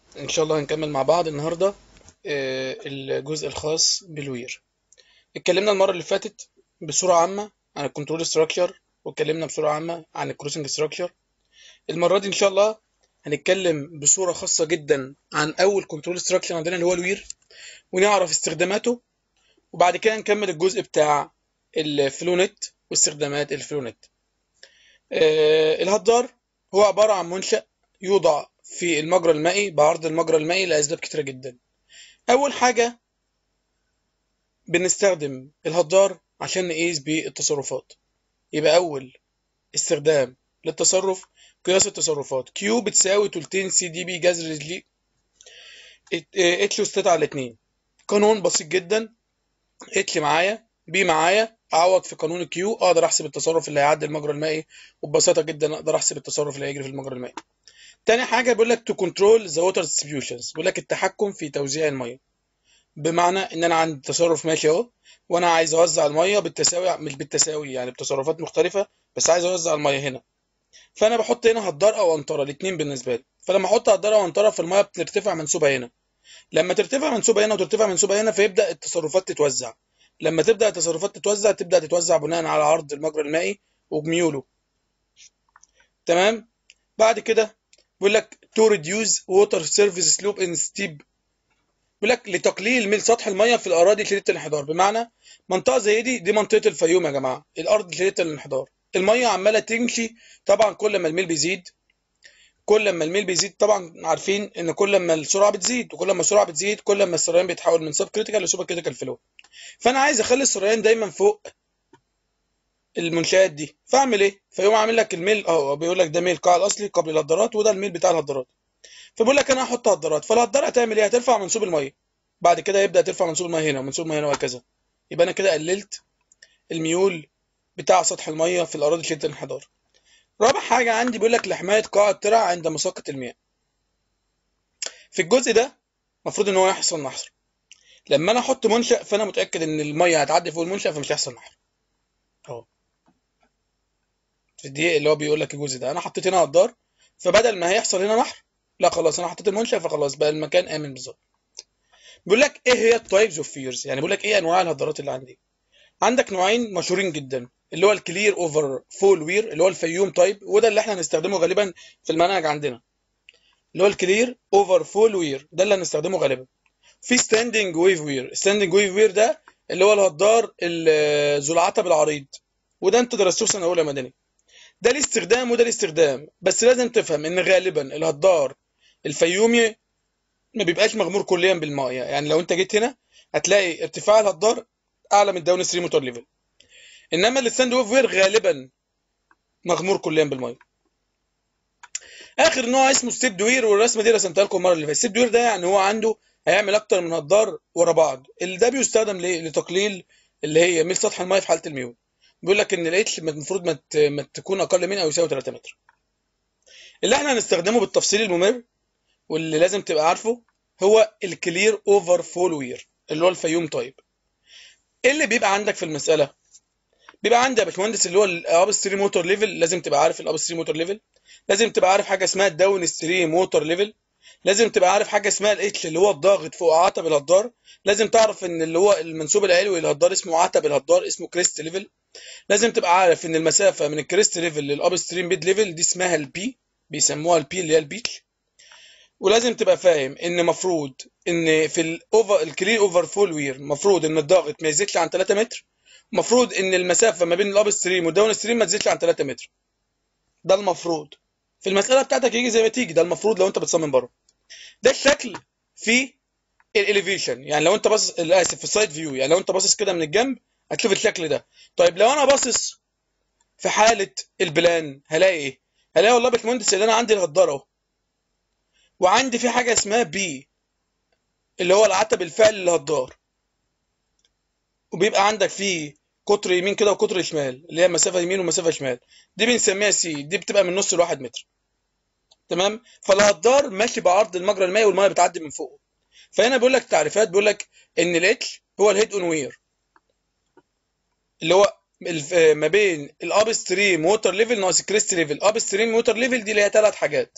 ان شاء الله هنكمل مع بعض النهارده الجزء الخاص بالوير. اتكلمنا المره اللي فاتت بصوره عامه عن الكنترول ستراكشر، واتكلمنا بصوره عامه عن الكروسنج ستراكشر. المره دي ان شاء الله هنتكلم بصوره خاصه جدا عن اول كنترول ستراكشر عندنا اللي هو الوير، ونعرف استخداماته، وبعد كده نكمل الجزء بتاع الفلونت واستخدامات الفلونت. الهدار هو عباره عن منشأ يوضع في المجرى المائي بعرض المجرى المائي لأسباب كتيرة جدا. أول حاجة بنستخدم الهدار عشان نقيس بيه التصرفات. يبقى أول استخدام للتصرف قياس التصرفات، كيو بتساوي تلتين سي دي بي جذر لي اتش وستات على اتنين. قانون بسيط جدا، اتش معايا بي معايا، اعوض في قانون كيو اقدر احسب التصرف اللي هيعدي المجرى المائي، وببساطه جدا اقدر احسب التصرف اللي هيجري في المجرى المائي. تاني حاجه بيقول لك تو كنترول ذا ووتر ديستريبيوشنز، بيقول لك التحكم في توزيع الميه. بمعنى ان انا عندي تصرف ماشي اهو، وانا عايز اوزع الميه بالتساوي، مش بالتساوي يعني بتصرفات مختلفه، بس عايز اوزع الميه هنا. فانا بحط هنا هدار او قنطره، الاثنين بالنسبه لي. فلما احط هدار او قنطره فالميه بترتفع منسوبها هنا، لما ترتفع منسوبها هنا وترتفع منسوبها هنا فيبدا التصرفات تتوزع. لما تبدا التصرفات تتوزع تبدا تتوزع بناء على عرض المجرى المائي وبميوله. تمام. بعد كده بيقول لك to reduce water surface slope in steep، بيقول لك لتقليل ميل سطح الميه في الاراضي شديده الانحدار. بمعنى منطقه زي دي منطقه الفيوم يا جماعه، الارض شديده الانحدار، الميه عماله تمشي. طبعا كل ما الميل بيزيد، كل ما الميل بيزيد طبعا عارفين ان كل ما السرعه بتزيد، وكل ما السرعه بتزيد كل ما السريان بيتحول من سب كريتيكال لسوبر كريتيكال فلو. فانا عايز اخلي السريان دايما فوق المنشآت دي، فاعمل ايه؟ فيقوم عامل لك الميل اهو، بيقول لك ده ميل القاع الاصلي قبل الهدرات، وده الميل بتاع الهدرات. فبقول لك انا هحط هدرات، فالهدره هتعمل ايه؟ هترفع منسوب الميه، بعد كده يبدا ترفع منسوب الميه هنا ومنسوب الميه هنا وهكذا. يبقى انا كده قللت الميول بتاع سطح الميه في الاراضي شديده الانحدار. رابع حاجه عندي بيقول لك لحمايه قاع الترع عند مساقط المياه. في الجزء ده المفروض ان هو يحصل نحر. لما انا احط منشأ فانا متاكد ان الميه هتعدي فوق المنشأ فمش هيحصل نحر اهو. في الدقيقه اللي هو بيقول لك الجزء ده انا حطيت هنا هدار، فبدل ما هيحصل هنا نحر، لا خلاص انا حطيت المنشأ فخلاص بقى المكان امن بالظبط. بيقول لك ايه هي التايبز اوف فيرز، يعني بيقول لك ايه انواع الهدرات اللي عندي. عندك نوعين مشهورين جدا، اللي هو الكلير اوفر فول وير اللي هو الفيوم تايب، وده اللي احنا هنستخدمه غالبا في المنهج عندنا، اللي هو الكلير اوفر فول وير ده اللي هنستخدمه غالبا. في ستاندنج ويف وير، ستاندنج ويف وير ده اللي هو الهدار ذو العتب العريض، وده انت درستوه سنه اولى مدني. ده ليه استخدام وده ليه استخدام، بس لازم تفهم ان غالبا الهدار الفيومي ما بيبقاش مغمور كليا بالميه. يعني لو انت جيت هنا هتلاقي ارتفاع الهدار اعلى من الداون ستريم موتور ليفل، انما الستاند ويف وير غالبا مغمور كليا بالميه. اخر نوع اسمه ستيب دوير، والرسمه دي رسمتها لكم المره اللي فاتت. ستيب دوير ده يعني هو عنده هيعمل اكتر من هدار ورا بعض. اللي ده بيستخدم ليه؟ لتقليل اللي هي ميل سطح الميه في حاله الميول. بيقول لك ان الاتش المفروض ما تكون اقل من او يساوي 3 متر. اللي احنا هنستخدمه بالتفصيل الممر واللي لازم تبقى عارفه هو الكلير اوفر فول وير اللي هو الفيوم تايب. ايه اللي بيبقى عندك في المساله؟ بيبقى عندي يا باشمهندس اللي هو الاب ستريم موتور ليفل، لازم تبقى عارف الاب ستريم موتور ليفل. لازم تبقى عارف حاجه اسمها الداون ستريم موتور ليفل. لازم تبقى عارف حاجه اسمها الاتش اللي هو الضاغط فوق عتب الهدار. لازم تعرف ان اللي هو المنسوب العلوي للهدار اسمه عتب الهدار، اسمه كريست ليفل. لازم تبقى عارف ان المسافه من الكريست ليفل للاب ستريم بيد ليفل دي اسمها البي، بيسموها البي اللي هي البيتش. ولازم تبقى فاهم ان مفروض ان في الاوفر الكلين اوفر فول وير مفروض ان الضغط ما يزيدش عن 3 متر. مفروض ان المسافه ما بين الاب ستريم والداون ستريم ما تزيدش عن 3 متر. ده المفروض في المساله بتاعتك يجي زي ما تيجي، ده المفروض لو انت بتصمم بره. ده الشكل في الاليفيشن، يعني لو انت باصص، اسف، في السايد فيو، يعني لو انت باصص كده من الجنب هتشوف الشكل ده. طيب لو انا باصص في حاله البلان هلاقي ايه؟ هلاقي والله يا باشمهندس ان انا عندي الهدار اهو، وعندي في حاجه اسمها بي اللي هو العتب الفعلي للهدار، وبيبقى عندك فيه قطر يمين كده وقطر شمال اللي هي مسافه يمين ومسافه شمال، دي بنسميها سي، دي بتبقى من نص لواحد متر. تمام. فالهدار ماشي بعرض المجرى المائي والميه بتعدي من فوقه. فهنا بيقول لك تعريفات، بيقول لك ان الاتش هو الهيد اون وير اللي هو ما بين الاب ستريم ووتر ليفل ناقص الكريست ليفل. اب ستريم ووتر ليفل دي اللي هي ثلاث حاجات.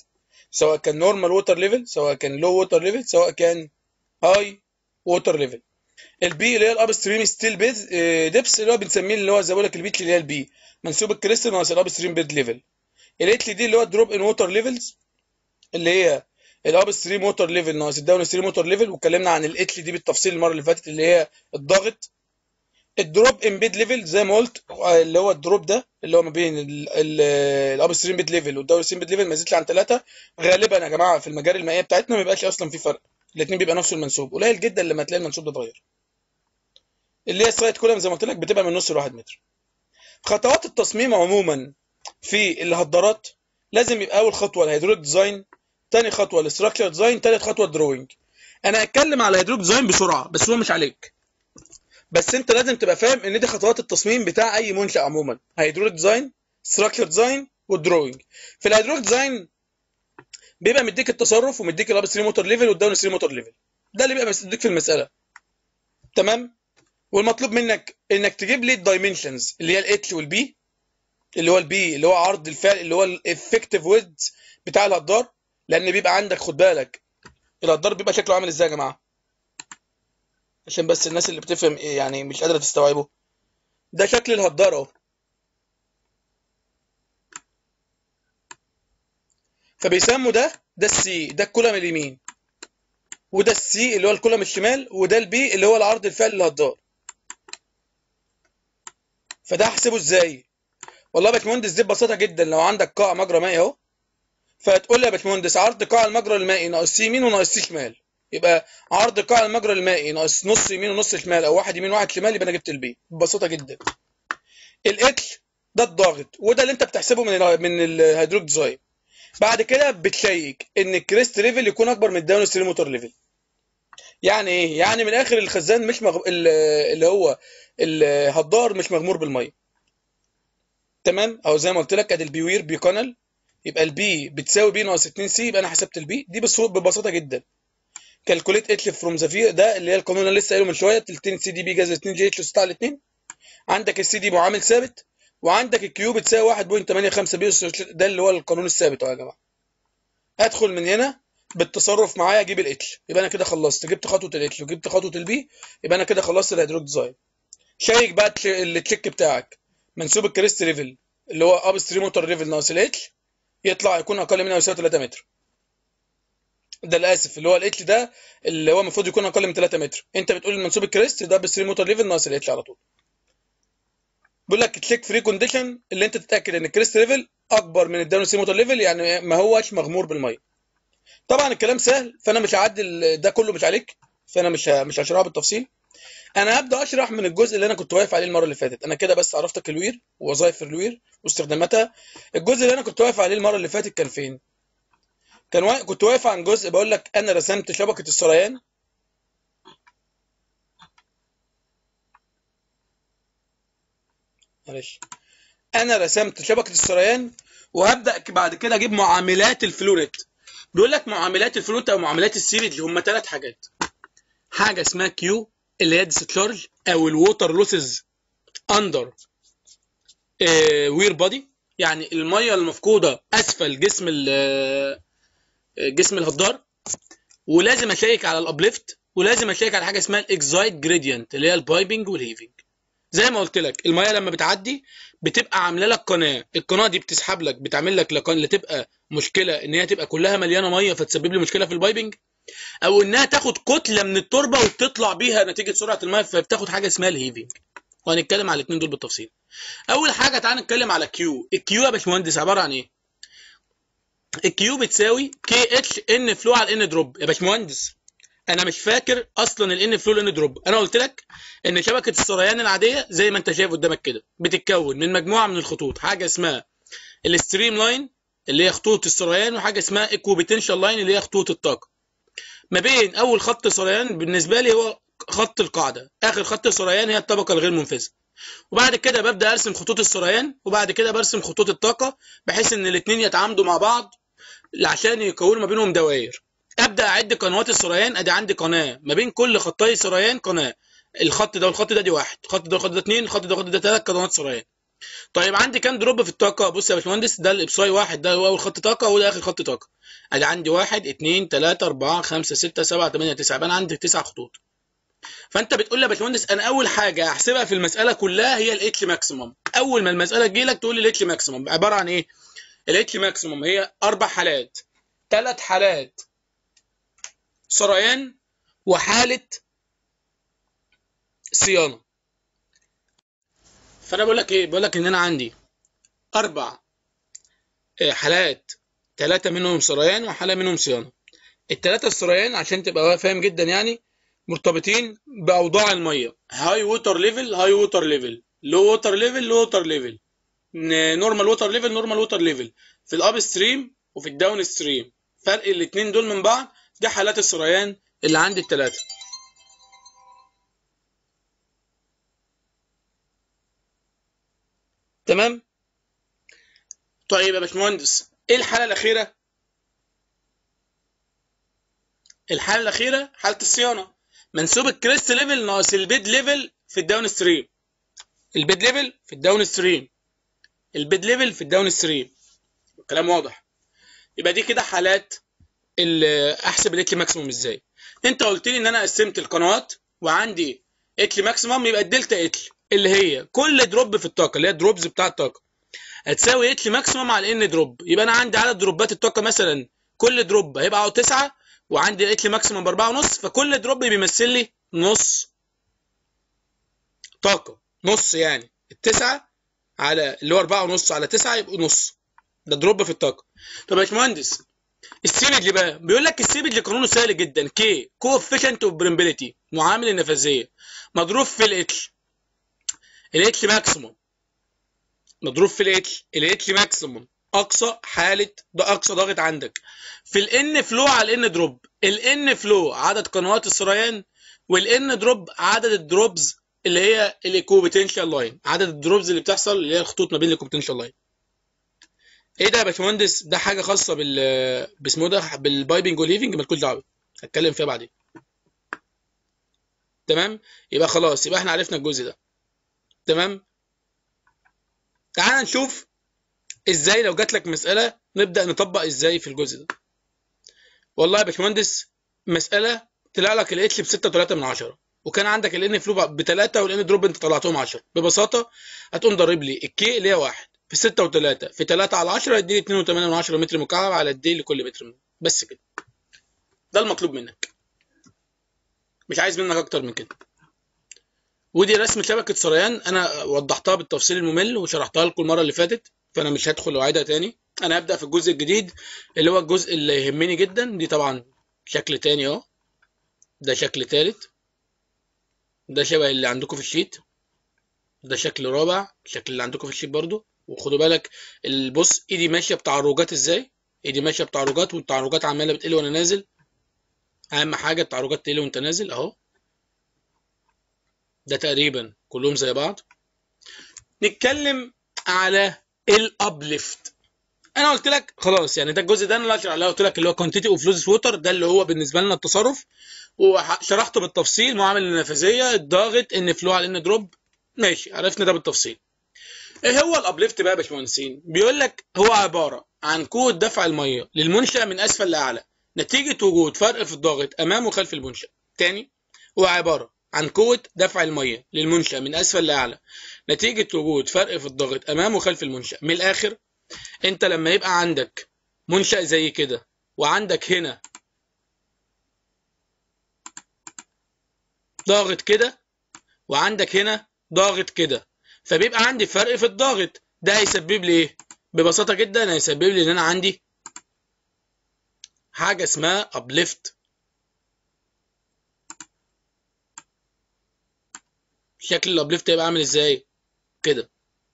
سواء كان نورمال ووتر ليفل، سواء كان لو ووتر ليفل، سواء كان هاي ووتر ليفل. البي اللي هي الاب ستريم ستيل بيد ديبس، اللي هو بنسميه اللي هو زي ما بقول لك البيت اللي هي البي منسوب الكريستال ناقص الاب ستريم بيد ليفل. الاتش دي اللي هو الدروب ان ووتر ليفلز، اللي هي الاب ستريم ووتر ليفل ناقص الداون ستريم ووتر ليفل، واتكلمنا عن الاتش دي بالتفصيل المره اللي فاتت اللي هي الضغط. الدروب ان بيد ليفل زي ما قلت اللي هو الدروب ده اللي هو ما بين الاب ستريم بيد ليفل والداون ستريم بيد ليفل ما يزيدش عن 3. غالبا يا جماعه في المجاري المائيه بتاعتنا ما بيبقاش اصلا في فرق، الاثنين بيبقى نفس المنسوب، قليل جدا لما تلاقي المنسوب ده اتغير. اللي هي السايد كولم زي ما قلت لك بتبقى من نص ل1 متر. خطوات التصميم عموما في الهدارات، لازم يبقى اول خطوه الهيدروليك ديزاين، تاني خطوه الاستراكشر ديزاين، تالت خطوه الدروينج. انا هتكلم على الهيدروليك ديزاين بسرعه بس هو مش عليك، بس انت لازم تبقى فاهم ان دي خطوات التصميم بتاع اي منشأ عموما: هيدروليك ديزاين، ستراكشر ديزاين، والدروينج. في الهيدروليك ديزاين بيبقى مديك التصرف ومديك الاب ستريم موتور ليفل والداون ستريم موتور ليفل، ده اللي بيبقى مديك في المساله. تمام. والمطلوب منك انك تجيب لي الدايمنشنز اللي هي الاتش والبي، اللي هو البي اللي هو عرض الفعل اللي هو الافكتيف ويدث بتاع الهدار، لان بيبقى عندك خد بالك الهدار بيبقى شكله عامل ازاي يا جماعه، عشان بس الناس اللي بتفهم يعني مش قادره تستوعبه. ده شكل الهدار اهو، فبيسموا ده السي، ده الكولم اليمين، وده السي اللي هو الكولم الشمال، وده البي اللي هو العرض الفعلي للهدار. فده هحسبه ازاي؟ والله يا باشمهندس دي ببساطه جدا، لو عندك قاع مجرى مائي اهو، فتقول لي يا باشمهندس عرض قاع المجرى المائي ناقص سي يمين وناقص سي شمال، يبقى عرض قاع المجرى المائي ناقص نص يمين ونص شمال، او واحد يمين واحد شمال، يبقى انا جبت البي ببساطه جدا. الاتش ده الضاغط، وده اللي انت بتحسبه من الهيدروليك ديزاين. بعد كده بتشيك ان الكريست ليفل يكون اكبر من الداون ستريم موتور ليفل. يعني ايه؟ يعني من الاخر الخزان مش اللي هو الهدار مش مغمور بالميه. تمام. او زي ما قلت لك ادي البيوير بي كانال، يبقى البي بتساوي بي ناقص 2 سي، يبقى انا حسبت البي دي ببساطه جدا. كالكوليت اتش فروم ذا في، ده اللي هي القانون اللي لسه قايله من شويه، 2 سي دي بي جذر 2 جي اتش 6 على 2. عندك السي دي معامل ثابت، وعندك الكيو بتساوي 1.85 بي، ده اللي هو القانون الثابت اهو يا جماعه. ادخل من هنا بالتصرف معايا اجيب الاتش، يبقى انا كده خلصت، جبت خطوه الاتش وجبت خطوه البي، يبقى انا كده خلصت الهيدروليك ديزاين. شيك بقى التشيك بتاعك، منسوب الكريست ليفل اللي هو اب ستريم موتور ليفل ناقص الاتش يطلع يكون اقل من او يساوي 3 متر. ده الاسف اللي هو الاتش ده اللي هو المفروض يكون اقل من 3 متر، انت بتقول المنسوب الكريست ده بستريم موتور ليفل ناقص الاتش على طول. بيقول لك تشيك فري كونديشن، اللي انت تتاكد ان الكريست ليفل اكبر من الداون ستريم موتور ليفل، يعني ما هوش مغمور بالميه. طبعا الكلام سهل، فانا مش هعدي ده كله مش عليك، فانا مش هشرحه بالتفصيل. انا هبدا اشرح من الجزء اللي انا كنت واقف عليه المره اللي فاتت. انا كده بس عرفتك الوير ووظائف الوير واستخداماتها. الجزء اللي انا كنت واقف عليه المره اللي فاتت كان فين؟ كنت واقف عن جزء بقول لك انا رسمت شبكه السريان. معلش. انا رسمت شبكه السريان، وهبدا بعد كده اجيب معاملات الفلوريت. بيقول لك معاملات الفلوريت او معاملات السيريج هم 3 حاجات. حاجه اسمها كيو اللي هي ديسشارج او الووتر لوسز اندر وير بادي، يعني الميه المفقوده اسفل جسم الهدار. ولازم اشيك على الابليفت، ولازم اشيك على حاجه اسمها الاكزايت جريدينت اللي هي البايبنج والهيفنج. زي ما قلت لك الميه لما بتعدي بتبقى عامله لك قناه، القناه دي بتسحب لك، بتعمل لك اللي تبقى مشكله ان هي تبقى كلها مليانه ميه فتسبب لي مشكله في البايبنج، او انها تاخد كتله من التربه وتطلع بيها نتيجه سرعه الميه فبتاخد حاجه اسمها الهيفنج. وهنتكلم على الاثنين دول بالتفصيل. اول حاجه تعال نتكلم على كيو. الكيو يا باشمهندس عباره عن ايه؟ الكيو بتساوي كي اتش ان فلو على ان دروب. يا باشمهندس انا مش فاكر اصلا الان فلو الان دروب. انا قلت لك ان شبكه السريان العاديه زي ما انت شايف قدامك كده بتتكون من مجموعه من الخطوط، حاجه اسمها الستريم لاين اللي هي خطوط السريان، وحاجه اسمها ايكو بوتنشال لاين اللي هي خطوط الطاقه. ما بين اول خط سريان بالنسبه لي هو خط القاعده، اخر خط سريان هي الطبقه الغير منفذه. وبعد كده ببدا ارسم خطوط السريان، وبعد كده برسم خطوط الطاقه بحيث ان الاثنين يتعامدوا مع بعض عشان يكونوا ما بينهم دوائر. ابدا اعد قنوات السريان، ادي عندي قناه ما بين كل خطي سريان، قناه الخط ده والخط ده دي واحد، الخط ده والخط ده 2، الخط ده والخط ده 3 قنوات سريان. طيب عندي كام دروب في الطاقه؟ بص يا باشمهندس، ده الابصاي واحد، ده هو اول خط طاقه وده اخر خط طاقه. ادي عندي 1 2 3 4 5 6 7 8 9، يبقى انا عندي 9 خطوط. فانت بتقول لي يا باشمهندس انا اول حاجه احسبها في المساله كلها هي الاتش ماكسيمم. اول ما المساله تجي لك تقول لي الاتش ماكسيمم عباره عن ايه؟ الاتش ماكسيمم هي 4 حالات، 3 حالات سريان وحاله صيانه. فانا بقول لك ايه؟ بقول لك ان انا عندي 4 حالات، 3 منهم سريان وحاله منهم صيانه. الثلاثه السريان عشان تبقى فاهم جدا يعني مرتبطين باوضاع الميه: هاي ووتر ليفل، هاي ووتر ليفل، لو ووتر ليفل، لو ووتر ليفل، نورمال ووتر ليفل، نورمال ووتر ليفل، في الاب ستريم وفي الداون ستريم. فرق الاثنين دول من بعض دي حالات السريان اللي عندي الثلاثه. تمام. طيب يا باشمهندس ايه الحاله الاخيره؟ الحاله الاخيره حاله الصيانه، منسوب الكريست ليفل ناقص البيد ليفل في الداون ستريم. البيد ليفل في الداون ستريم، البيد ليفل في الداون ستريم. الكلام واضح؟ يبقى دي كده حالات احسب الاتش ماكسيموم ازاي. انت قلت لي ان انا قسمت القنوات وعندي اتش ماكسيموم، يبقى الدلتا اتش اللي هي كل دروب في الطاقه اللي هي الدروبز بتاع الطاقه هتساوي اتش ماكسيموم على ان دروب. يبقى انا عندي عدد دروبات الطاقه مثلا كل دروب هيبقى 9، وعندي الاتش ماكسيموم ب 4.5، فكل دروب بيمثل لي نص طاقه، نص يعني التسعه على اللي هو 4.5 على 9 يبقوا نص. ده دروب في الطاقه. طب يا باشمهندس السيبج بقى، بيقول لك السيبج قانونه سهل جدا: كي كوفيشنت اوف بريمبيليتي، معامل النفاذيه، مضروب في الاتش، الاتش ماكسيموم مضروب في الاتش ماكسيموم اقصى حاله، ده اقصى ضغط عندك، في الان فلو على الان دروب. الان فلو عدد قنوات السريان، والان دروب عدد الدروبز اللي هي الايكوبوتنشال لاين، عدد الدروبز اللي بتحصل اللي هي الخطوط ما بين الايكوبوتنشال لاين. ايه ده يا باشمهندس؟ ده حاجه خاصه باسمه ده بالبايبنج وليفنج، مالكوش دعوه، هتكلم فيها بعدين. تمام. يبقى خلاص، يبقى احنا عرفنا الجزء ده. تمام. تعال نشوف ازاي لو جات لك مساله نبدا نطبق ازاي في الجزء ده. والله يا باشمهندس مساله طلع لك الاتش ب 6.3 وكان عندك الان فلو ب 3 والان دروب انت طلعتهم 10، ببساطه هتقوم ضارب لي الكي اللي هي 1 في 6 و3 في 3 على 10 يديني 2.8 متر مكعب على الدي لكل متر منهم. بس كده، ده المطلوب منك، مش عايز منك اكتر من كده. ودي رسم شبكه سريان انا وضحتها بالتفصيل الممل وشرحتها لكم المره اللي فاتت، فانا مش هدخل واعيدها تاني. انا هبدا في الجزء الجديد اللي هو الجزء اللي يهمني جدا. دي طبعا شكل تاني اهو، ده شكل تالت، ده شبه اللي عندكم في الشيت، ده شكل رابع، الشكل اللي عندكم في الشيت برضو. وخدوا بالك البص ايدي ماشيه بتعرجات ازاي، ايدي ماشيه بتعرجات والتعرجات عماله بتقل وانا نازل. اهم حاجه التعرجات تقل وانت نازل اهو. ده تقريبا كلهم زي بعض. نتكلم على الابليفت. انا قلت لك خلاص يعني ده الجزء ده انا اللي قلت لك اللي هو كوانتيتي اوف لوزز ووتر، ده اللي هو بالنسبه لنا التصرف، وشرحته بالتفصيل. معامل النفاذيه، الضاغط، ان فلو على ان دروب، ماشي عرفنا ده بالتفصيل. ايه هو الابليفت بقى يا باشمهندسين؟ بيقول لك هو عباره عن قوه دفع الميه للمنشا من اسفل لاعلى نتيجه وجود فرق في الضاغط امام وخلف المنشا. تاني، هو عباره عن قوه دفع الميه للمنشا من اسفل لاعلى نتيجه وجود فرق في الضاغط امام وخلف المنشا. من الاخر، انت لما يبقى عندك منشأ زي كده وعندك هنا ضاغط كده وعندك هنا ضاغط كده، فبيبقى عندي فرق في الضاغط. ده هيسبب لي ايه؟ ببساطة جدا هيسبب لي ان انا عندي حاجة اسمها ابليفت. شكل الابليفت هيبقى عامل ازاي؟ كده.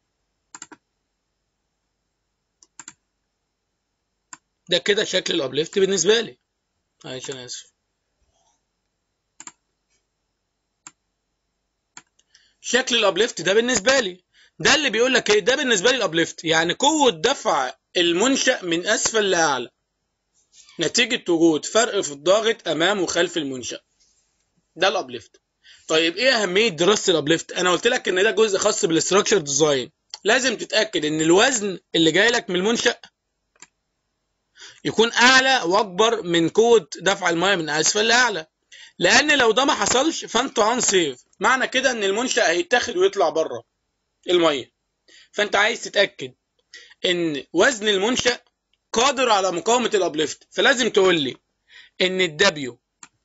ده كده شكل الابليفت بالنسبة لي. معلش انا اسف. شكل الابليفت ده بالنسبة لي، ده اللي بيقول لك ايه؟ ده بالنسبة لي الابليفت، يعني قوة دفع المنشأ من اسفل لاعلى نتيجة وجود فرق في الضاغط امام وخلف المنشأ. ده الابليفت. طيب ايه اهمية دراسة الابليفت؟ انا قلت لك ان ده جزء خاص بالاستراكشر ديزاين، لازم تتاكد ان الوزن اللي جاي لك من المنشأ يكون اعلى واكبر من قوه دفع الميه من اسفل لاعلى، لان لو ده ما حصلش فانت انسيف، معنى كده ان المنشأ هيتاخد ويطلع بره الميه. فانت عايز تتاكد ان وزن المنشأ قادر على مقاومه الابليفت، فلازم تقول لي ان الدبليو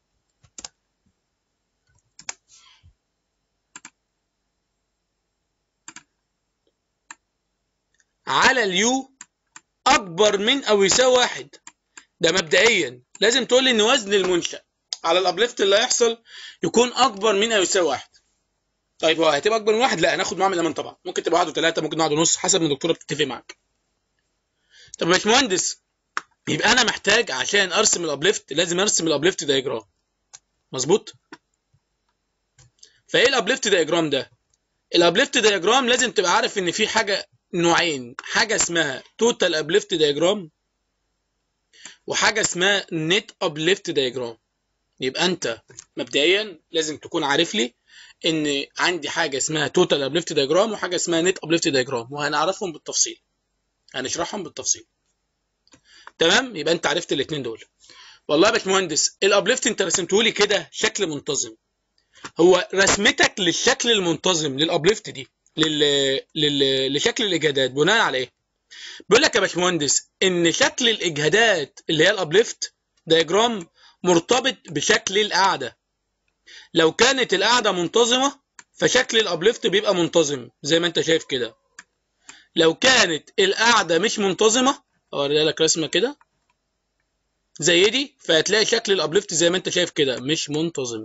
على اليو اكبر من او يساوي 1. ده مبدئيا لازم تقول لي ان وزن المنشأ على الابليفت اللي هيحصل يكون اكبر من او يساوي 1. طيب هو هتبقى اكبر من 1؟ لا، هناخد معامل امان طبعا، ممكن تبقى 1 و3، ممكن 1.5، حسب ما الدكتوره بتتفق معاك. طب يا باشمهندس، يبقى انا محتاج عشان ارسم الابليفت لازم ارسم الابليفت دايجرام، مظبوط؟ فايه الابليفت دايجرام ده؟ الابليفت دايجرام لازم تبقى عارف ان في حاجه نوعين، حاجه اسمها توتال ابليفت دايجرام وحاجه اسمها نت ابليفت دايجرام. يبقى انت مبدئيا لازم تكون عارف لي ان عندي حاجه اسمها توتال ابليفت دايجرام وحاجه اسمها نت ابليفت دايجرام، وهنعرفهم بالتفصيل، هنشرحهم بالتفصيل. تمام؟ يبقى انت عرفت الاثنين دول. والله يا باشمهندس الابليفت انت رسمته لي كده شكل منتظم. هو رسمتك للشكل المنتظم للابليفت دي لشكل الاجهادات بناء على ايه؟ بيقول لك يا باشمهندس ان شكل الاجهادات اللي هي الابليفت دايجرام مرتبط بشكل القاعده. لو كانت القاعده منتظمه فشكل الابليفت بيبقى منتظم زي ما انت شايف كده. لو كانت القاعده مش منتظمه، اوريها لك رسمه كده زي دي، فهتلاقي شكل الابليفت زي ما انت شايف كده مش منتظم.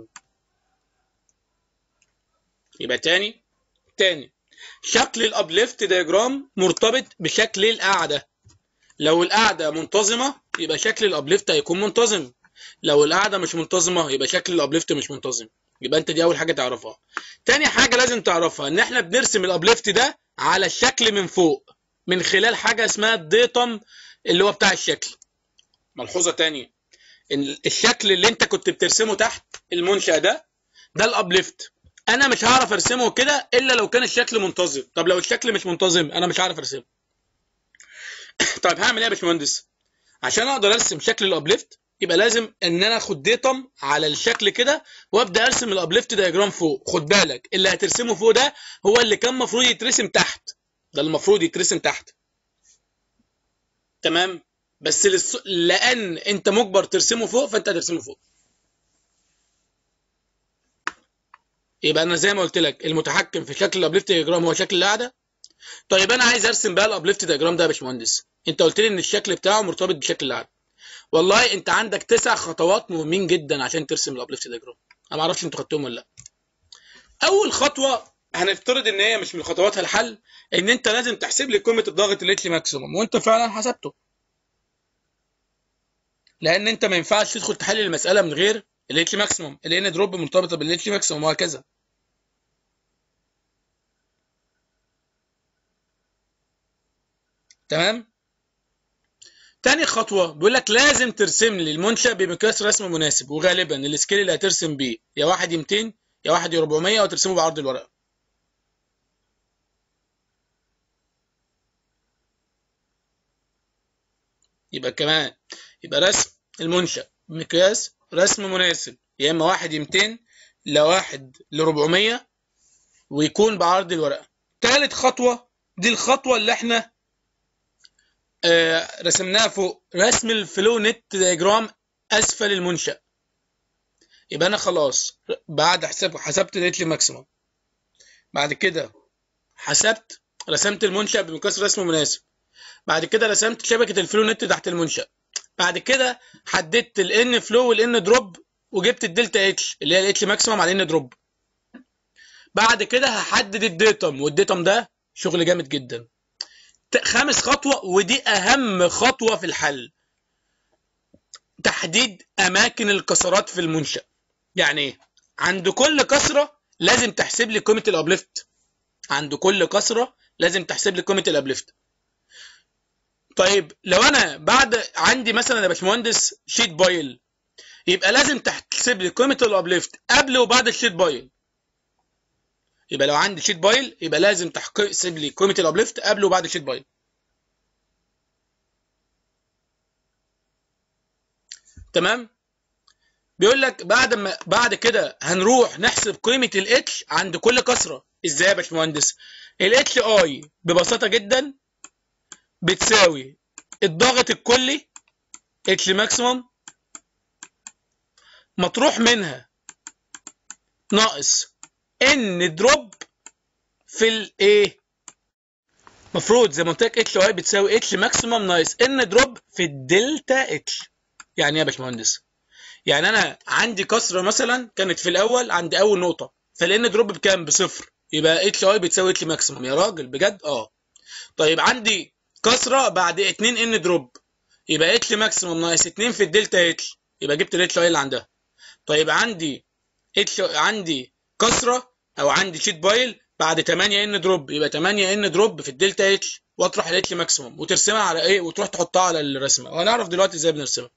يبقى تاني شكل الابليفت دايجرام مرتبط بشكل القاعده. لو القاعده منتظمه يبقى شكل الابليفت هيكون منتظم، لو القاعده مش منتظمه يبقى شكل الابليفت مش منتظم. يبقى انت دي اول حاجه تعرفها. تاني حاجه لازم تعرفها ان احنا بنرسم الابليفت ده على الشكل من فوق من خلال حاجه اسمها الديتم اللي هو بتاع الشكل. ملحوظه تانية، ان الشكل اللي انت كنت بترسمه تحت المنشأ ده الابليفت، انا مش هعرف ارسمه كده الا لو كان الشكل منتظم. طب لو الشكل مش منتظم انا مش هعرف ارسمه. طيب هعمل ايه يا باشمهندس؟ عشان اقدر ارسم شكل الابليفت يبقى لازم ان انا اخد ديتم على الشكل كده وابدا ارسم الابليفت دايجرام فوق. خد بالك اللي هترسمه فوق ده هو اللي كان المفروض يترسم تحت، ده المفروض يترسم تحت. تمام؟ بس لان انت مجبر ترسمه فوق فانت هترسمه فوق. يبقى انا زي ما قلت لك المتحكم في شكل الابليفت دايجرام هو شكل القاعده. طيب انا عايز ارسم بقى الابليفت دايجرام ده يا باشمهندس. انت قلت لي ان الشكل بتاعه مرتبط بشكل القاعده. والله انت عندك 9 خطوات مهمين جدا عشان ترسم الابليفت دايجرام. انا ما اعرفش انتوا خدتهم ولا لا. اول خطوه هنفترض ان هي مش من خطواتها الحل، ان انت لازم تحسب لي قيمه الضغط الاتش ماكسيموم، وانت فعلا حسبته. لان انت ما ينفعش تدخل تحلل المساله من غير الاتش ماكسيموم، لان دروب مرتبطه بالاتش ماكسيموم وهكذا. تمام؟ تاني خطوه بيقول لك لازم ترسم لي المنشأ بمقياس رسم مناسب، وغالبا السكيل اللي هترسم بيه يا 1 200 يا 1 400 وترسمه بعرض الورقه. يبقى كمان يبقى رسم المنشأ بمقياس رسم مناسب، يا اما 1 200 ل 1 ل 400 ويكون بعرض الورقه. تالت خطوه دي الخطوه اللي احنا رسمناها فوق، رسم الفلو نت دايجرام اسفل المنشأ. يبقى انا خلاص بعد حسبت الاتش ماكسيموم، بعد كده رسمت المنشأ بمقياس رسم مناسب، بعد كده رسمت شبكه الفلو نت تحت المنشأ، بعد كده حددت الان فلو والان دروب وجبت الدلتا اتش اللي هي الاتش ماكسيموم على الان دروب. بعد كده هحدد الديتم، والديتم ده شغل جامد جدا. خامس خطوه ودي اهم خطوه في الحل، تحديد اماكن الكسرات في المنشأ. يعني ايه؟ عند كل كسره لازم تحسب لي قيمه الابليفت، عند كل كسره لازم تحسب لي قيمه الابليفت. طيب لو انا بعد عندي مثلا يا باشمهندس شيت بايل، يبقى لازم تحسب لي قيمه الابليفت قبل وبعد الشيت بايل. يبقى لو عندي شيت بايل يبقى لازم تحسب لي قيمه الابليفت قبل وبعد الشيت بايل. تمام. بيقول لك بعد كده هنروح نحسب قيمه الاتش عند كل كسره. ازاي يا باشمهندس؟ الاتش اي ببساطه جدا بتساوي الضغط الكلي اتش ماكسيموم مطروح منها ناقص ان دروب في الايه. مفروض زي ما قلت لك اتش اي بتساوي اتش ماكسيموم ناقص ان دروب في الدلتا اتش. يعني ايه يا باشمهندس؟ يعني انا عندي كسره مثلا كانت في الاول عند اول نقطه، فالان دروب بكام؟ بصفر، يبقى اتش اي بتساوي اتش ماكسيموم. يا راجل بجد؟ طيب عندي كسره بعد 2 ان دروب، يبقى اتش ماكسيموم ناقص 2 في الدلتا اتش، يبقى جبت الاتش اي اللي عندها. طيب عندي كسره او عندي شيت بايل بعد 8 ان دروب، يبقى 8 ان دروب في الدلتا اتش، واطرح الاتش ماكسيموم وترسمها على ايه، وتروح تحطها على الرسمه، وهنعرف دلوقتي ازاي بنرسمها.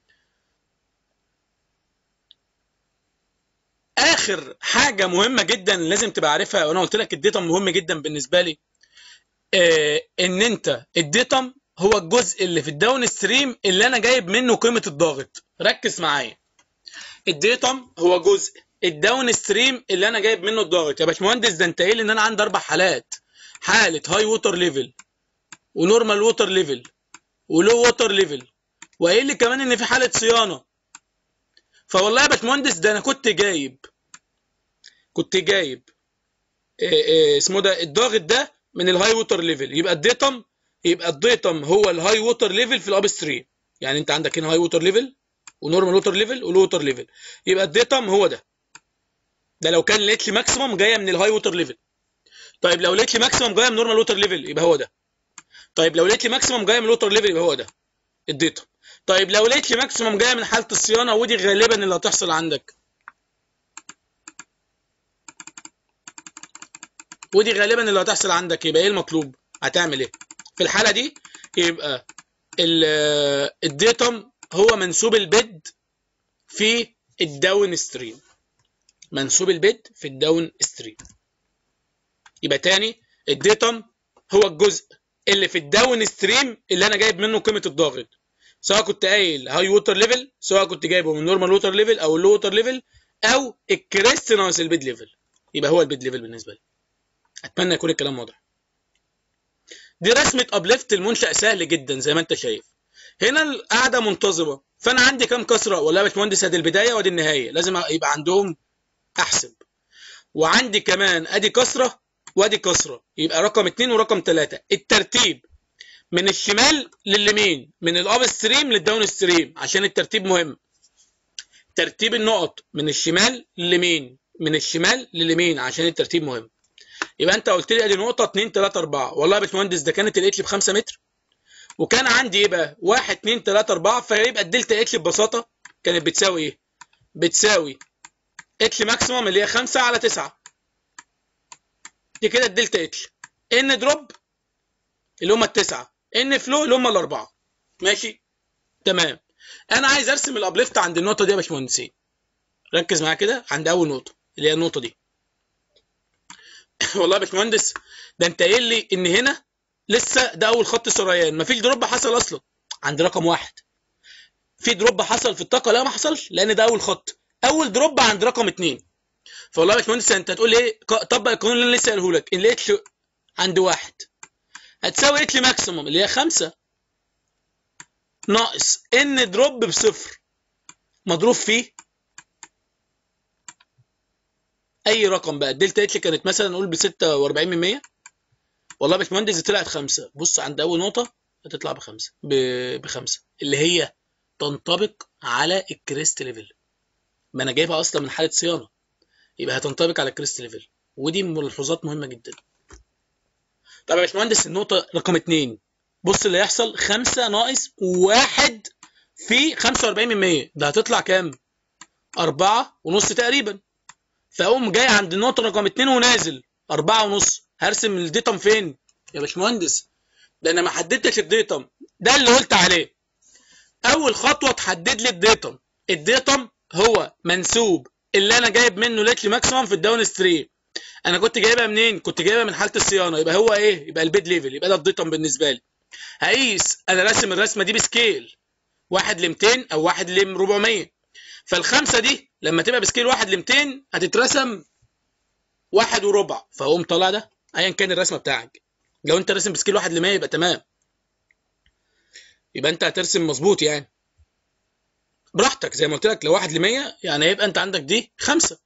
اخر حاجه مهمه جدا لازم تبقى عارفها، وانا قلت لك الديتم مهم جدا بالنسبه لي، ان انت الديتم هو الجزء اللي في الداون ستريم اللي انا جايب منه قيمه الضاغط. ركز معايا، الديتم هو جزء الداون ستريم اللي انا جايب منه الضاغط. يا باشمهندس ده انت قايل ان انا عندي 4 حالات، حاله هاي ووتر ليفل ونورمال ووتر ليفل ولو ووتر ليفل، وقايل لي كمان ان في حاله صيانه. فوالله يا باشمهندس ده انا كنت جايب اسمه ده الضاغط ده من الهاي ووتر ليفل. يبقى الديتم هو الهاي ووتر ليفل في الاب ستريم. يعني انت عندك هنا هاي ووتر ليفل ونورمال ووتر ليفل ولو ووتر ليفل، يبقى الديتم هو ده لو كان الاتش ماكسيموم جايه من الهاي ووتر ليفل. طيب لو الاتش ماكسيموم جايه من نورمال ووتر ليفل يبقى هو ده. طيب لو الاتش ماكسيموم جايه من الووتر ليفل يبقى هو ده الديتم. طيب لو الاتش ماكسيموم جايه من حاله الصيانه، ودي غالبا اللي هتحصل عندك، يبقى ايه المطلوب؟ هتعمل ايه في الحاله دي؟ يبقى الديتم هو منسوب البيد في الداون ستريم. يبقى تاني، الديتم هو الجزء اللي في الداون ستريم اللي انا جايب منه قيمه الضاغط، سواء كنت قايل هاي ووتر ليفل، سواء كنت جايبه من نورمال ووتر ليفل او اللو ووتر ليفل، او الكريست ناقص البيد ليفل، يبقى هو البيد ليفل بالنسبه لي. اتمنى يكون الكلام واضح. دي رسمه ابليفت المنشأ، سهل جدا زي ما انت شايف. هنا القاعده منتظمه، فانا عندي كام كسره؟ والله يا باشمهندس ادي البدايه وادي النهايه، لازم يبقى عندهم احسب. وعندي كمان ادي كسره وادي كسره، يبقى رقم 2 ورقم 3. الترتيب من الشمال لليمين، من الاب ستريم للداون ستريم، عشان الترتيب مهم. ترتيب النقط من الشمال لليمين عشان الترتيب مهم. يبقى انت قلت لي ادي نقطه 2 3 4، والله يا باشمهندس ده كانت الاتش ب 5 متر، وكان عندي ايه بقى 1 2 3 4، فيبقى الدلتا اتش ببساطه كانت بتساوي ايه؟ بتساوي اتش ماكسيموم اللي هي 5 على 9، دي كده الدلتا اتش. ان دروب اللي هم التسعه، ان فلو اللي هم الاربعه. ماشي تمام. انا عايز ارسم الابليفت عند النقطه دي يا باشمهندسين. ركز معايا كده عند اول نقطه اللي هي النقطه دي. والله يا باشمهندس ده انت قايل لي ان هنا لسه ده اول خط سريان، مفيش دروب حصل اصلا عند رقم 1. في دروب حصل في الطاقه؟ لا ما حصلش، لان ده اول خط. اول دروب عند رقم 2. فوالله يا باشمهندس انت هتقول لي ايه؟ طبق القانون اللي انا لسه قايله لك، ان اتش عند 1 هتساوي اتش ماكسيموم اللي هي 5 ناقص ان دروب بصفر مضروب فيه اي رقم بقى. الدلتا اتش كانت مثلا نقول ب 46 من 100. والله يا باشمهندس دي طلعت 5. بص عند اول نقطه هتطلع ب5 اللي هي تنطبق على الكريست ليفل. ما انا جايبها اصلا من حاله صيانه، يبقى هتنطبق على الكريست ليفل، ودي ملحوظات مهمه جدا. طب يا باشمهندس النقطه رقم 2، بص اللي هيحصل 5 ناقص 1 في 45 من 100، ده هتطلع كام؟ 4.5 تقريبا. فاقوم جاي عند النقطه رقم 2 ونازل 4.5. هرسم الديتم فين يا باشمهندس؟ ده انا ما حددتش الديتم، ده اللي قلت عليه. اول خطوه تحدد لي الديتم. الديتم هو منسوب اللي انا جايب منه الاتش ماكسيمم في الداون ستريم. انا كنت جايبها منين؟ كنت جايبها من حاله الصيانه. يبقى هو ايه؟ يبقى البيد ليفل، يبقى ده الديتم بالنسبه لي. هقيس، انا راسم الرسمه دي بسكيل 1 ل 200 او 1 ل 400. فالخمسه دي لما تبقى بسكيل 1 ل 200 هتترسم 1 وربع، فاقوم طالع ده ايا كان الرسمه بتاعك. لو انت راسم بسكيل 1 ل 100 يبقى تمام، يبقى انت هترسم مظبوط يعني. براحتك زي ما قلت لك، لو 1 ل 100 يعني هيبقى انت عندك دي 5،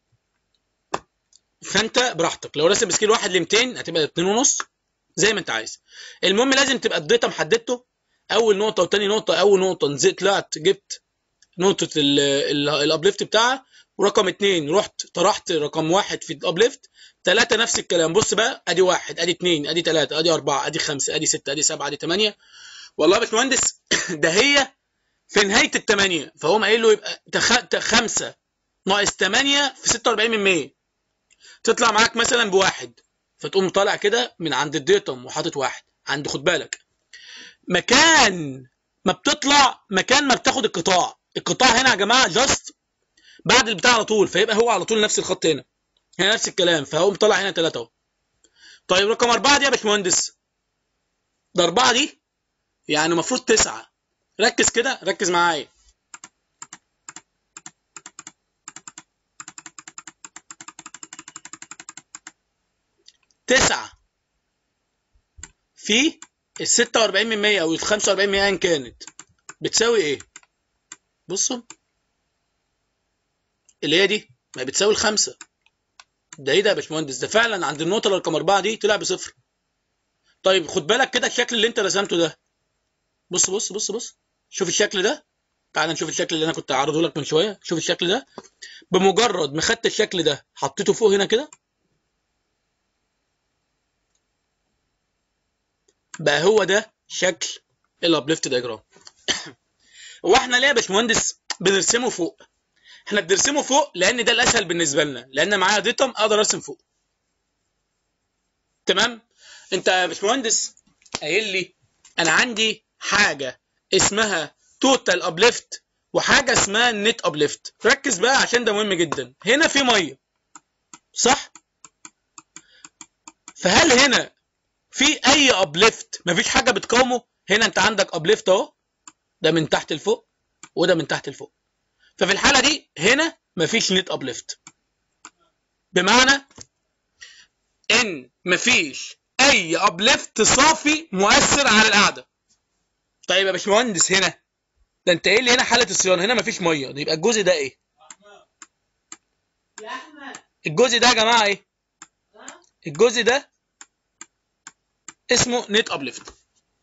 فانت براحتك. لو راسم بسكيل 1 ل 200 هتبقى 2.5 زي ما انت عايز. المهم لازم تبقى الداتا محددته. اول نقطه وتاني نقطه، اول نقطه نزلت طلعت جبت نقطه الابليفت بتاعها، ورقم 2 رحت طرحت رقم 1 في الابليفت. 3 نفس الكلام. بص بقى، ادي 1 ادي 2 ادي 3 ادي 4 ادي 5 ادي 6 ادي 7 ادي 8. والله يا باشمهندس ده هي في نهايه الثمانيه، فهم قايل له يبقى 5 ناقص 8 في 46%، تطلع معاك مثلا بواحد. فتقوم طالع كده من عند الديتم وحاطط 1 عند، خد بالك، مكان ما بتطلع مكان ما بتاخد القطاع. القطاع هنا يا جماعه جاست بعد البتاع على طول، فيبقى هو على طول نفس الخط هنا. هنا نفس الكلام، فهقوم طالع هنا 3 اهو. طيب رقم 4 دي يا باشمهندس، ده 4 دي يعني المفروض 9. ركز كده، ركز معايا. 9 في ال 46% او ال 45% ايا كانت بتساوي ايه؟ بصوا، اللي هي دي ما بتساوي الخمسة. ده ايه ده يا باشمهندس؟ ده فعلا عند النقطة رقم 4 دي طلع بصفر. طيب خد بالك كده الشكل اللي انت رسمته ده. بص بص بص بص، شوف الشكل ده. تعال نشوف الشكل اللي انا كنت عارضه لك من شوية. شوف الشكل ده، بمجرد ما خدت الشكل ده حطيته فوق هنا كده، بقى هو ده شكل الابليفت دايجرام. هو احنا ليه يا باشمهندس بنرسمه فوق؟ احنا بنرسمه فوق لان ده الاسهل بالنسبه لنا، لان معايا ديتم اقدر ارسم فوق. تمام. انت يا باشمهندس قايل لي انا عندي حاجه اسمها توتال ابليفت وحاجه اسمها نت ابليفت. ركز بقى عشان ده مهم جدا. هنا في ميه صح؟ فهل هنا في اي ابليفت مفيش حاجه بتقاومه؟ هنا انت عندك ابليفت اهو، ده من تحت لفوق وده من تحت لفوق. ففي الحاله دي هنا مفيش نت ابليفت، بمعنى ان مفيش اي ابليفت صافي مؤثر على القاعده. طيب يا باشمهندس هنا ده انت ايه اللي هنا حاله الصيانه؟ هنا مفيش ميه، ده يبقى الجزء ده ايه؟ الجزء ده يا جماعه ايه؟ الجزء ده اسمه نت ابليفت.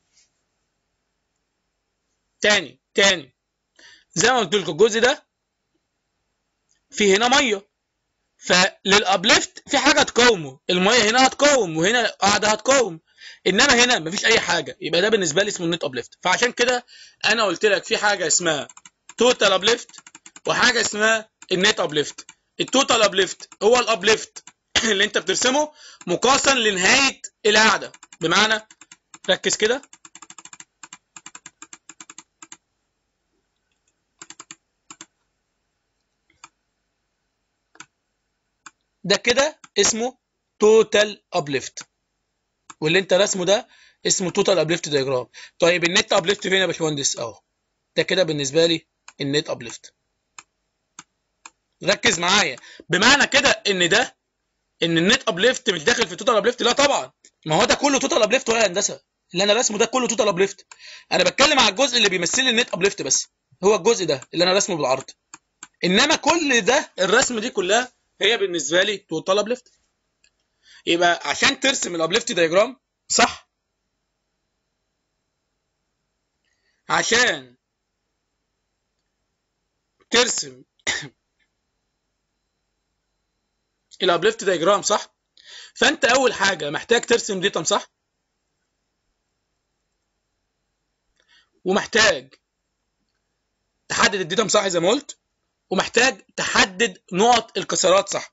تاني زي ما قلت لكم الجزء ده فيه هنا ميه، فللابليفت في حاجه تقاومه. الميه هنا هتقاوم وهنا قاعده هتقاوم، انما هنا مفيش اي حاجه. يبقى ده بالنسبه لي اسمه النت ابليفت. فعشان كده انا قلت لك في حاجه اسمها توتال ابليفت وحاجه اسمها النت ابليفت. التوتال ابليفت هو الابليفت اللي انت بترسمه مقاسا لنهايه القاعده. بمعنى، ركز كده، ده كده اسمه توتال ابليفت، واللي انت رسمه ده اسمه توتال ابليفت دايجرام. طيب النت ابليفت فين يا باشمهندس؟ اهو، ده كده بالنسبه لي النت ابليفت. ركز معايا، بمعنى كده ان النت ابليفت مش داخل في التوتال ابليفت؟ لا طبعا، ما هو ده كله توتال ابليفت. ولا هندسه اللي انا رسمه ده كله توتال ابليفت؟ انا بتكلم على الجزء اللي بيمثل لي النت ابليفت بس، هو الجزء ده اللي انا رسمه بالعرض. انما كل ده الرسم دي كلها هي بالنسبه لي توتال ابليفت. يبقى عشان ترسم الابليفت دايجرام صح، عشان ترسم الابليفت دايجرام صح، فانت اول حاجه محتاج ترسم ديتم صح، ومحتاج تحدد الديتم صح زي ما قلت، ومحتاج تحدد نقط الكسرات صح.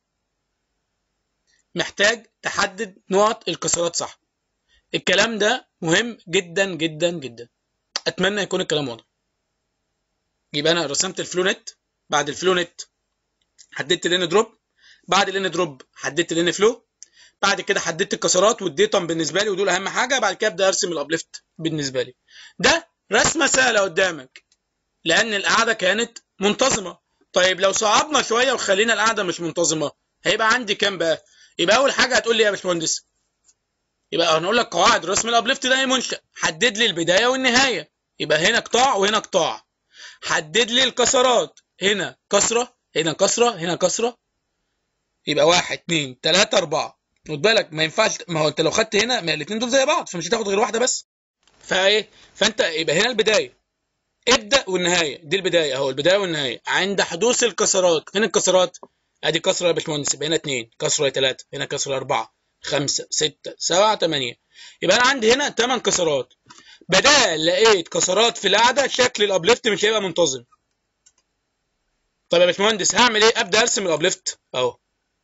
محتاج تحدد نقط الكسرات صح. الكلام ده مهم جدا جدا جدا. اتمنى يكون الكلام واضح. يبقى انا رسمت الفلو نت، بعد الفلو نت حددت لين دروب، بعد الان دروب حددت الان فلو، بعد كده حددت الكسرات والديتم بالنسبه لي ودول اهم حاجه، بعد كده ابدا ارسم الابليفت بالنسبه لي. ده رسمه سهله قدامك لان القاعده كانت منتظمه. طيب لو صعبنا شويه وخلينا القاعده مش منتظمه هيبقى عندي كام بقى؟ يبقى اول حاجه هتقول لي يا باشمهندس، يبقى هنقول لك قواعد رسم الابليفت ده منشأ، حدد لي البدايه والنهايه، يبقى هنا قطاع وهنا قطاع. حدد لي الكسرات، هنا كسره هنا كسره هنا كسره، يبقى 1 2 3 4. خد بالك ما ينفعش، ما هو انت لو خدت هنا ما الاثنين دول زي بعض فمش هتاخد غير واحده بس. فايه؟ فانت يبقى هنا البدايه، ابدا والنهايه، دي البدايه اهو، البدايه والنهايه عند حدوث الكسرات. فين الكسرات؟ ادي كسره يا باشمهندس، يبقى هنا 2 كسره 3 هنا كسره 4 5 6 7 8، يبقى انا عندي هنا 8 كسرات. بدل لقيت كسرات في القاعده شكل الابليفت مش هيبقى منتظم. طب يا باشمهندس هعمل ايه؟ ابدا ارسم الابليفت اهو.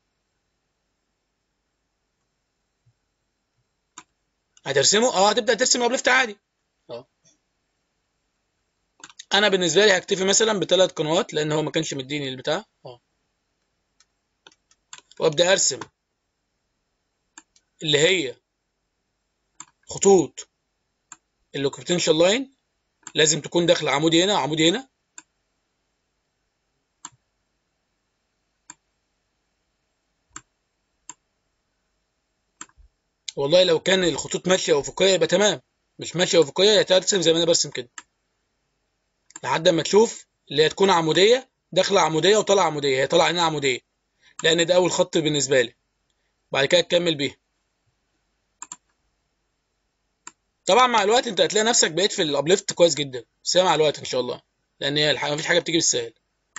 هترسمه؟ هتبدا ترسم الابليفت عادي اهو. انا بالنسبه لي هكتفي مثلا بثلاث قنوات لان هو ما كانش مديني البتاع وابدا ارسم اللي هي خطوط اللوكوبتنشال لاين، لازم تكون داخله عمودي هنا وعمودي هنا. والله لو كان الخطوط ماشيه افقيه يبقى تمام، مش ماشيه افقيه ترسم زي ما انا برسم كده لحد ما تشوف اللي هي تكون عموديه داخله عموديه وطالعه عموديه، هي طالعه هنا عموديه لان ده اول خط بالنسبه لي، بعد كده تكمل بيه. طبعا مع الوقت انت هتلاقي نفسك بقيت في الابليفت كويس جدا، بس هي مع الوقت ان شاء الله، لان هي مفيش حاجه بتيجي بالسهل.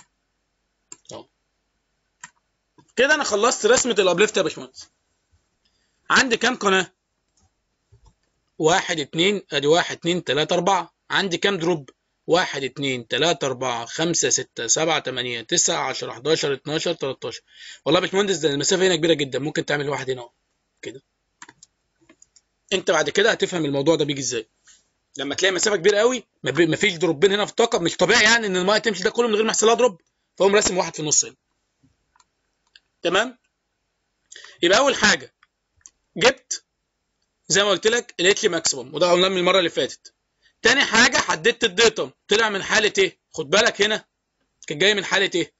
كده انا خلصت رسمه الابليفت يا باشمهندس. عندي كام قناه؟ 1 2، ادي 1 2 3 4. عندي كام دروب؟ 1 2 3 4 5 6 7 8 9 10 11 12 13. والله يا باشمهندس ده المسافه هنا كبيره جدا، ممكن تعمل واحد هنا كده. انت بعد كده هتفهم الموضوع ده بيجي ازاي. لما تلاقي مسافه كبيره قوي مفيش دروبين هنا في الطاقه، مش طبيعي يعني ان الميه تمشي ده كله من غير ما يحصل لها دروب، فاقوم راسم واحد في النص هنا. تمام؟ يبقى اول حاجه جبت زي ما قلت لك الاتش ماكسيموم وده قلناه من المره اللي فاتت. تاني حاجه حددت الديتم، طلع من حاله ايه؟ خد بالك هنا كان جاي من حاله ايه؟